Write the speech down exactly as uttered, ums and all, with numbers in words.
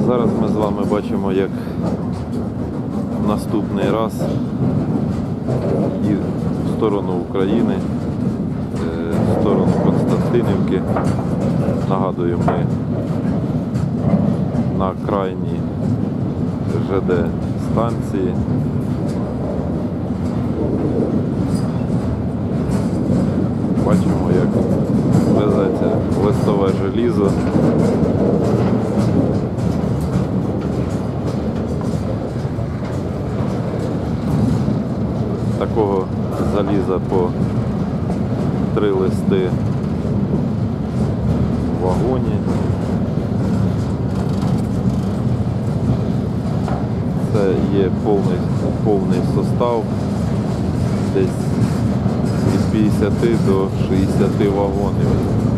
Зараз ми з вами бачимо, як наступний раз і в сторону України, в сторону Константинівки. Нагадую, ми на крайній ЖД станції. Бачимо, як везеться листове желізо. Такого заліза по три листи в вагоні. Це є повний, повний состав, десь від п'ятдесяти до шістдесяти вагонів.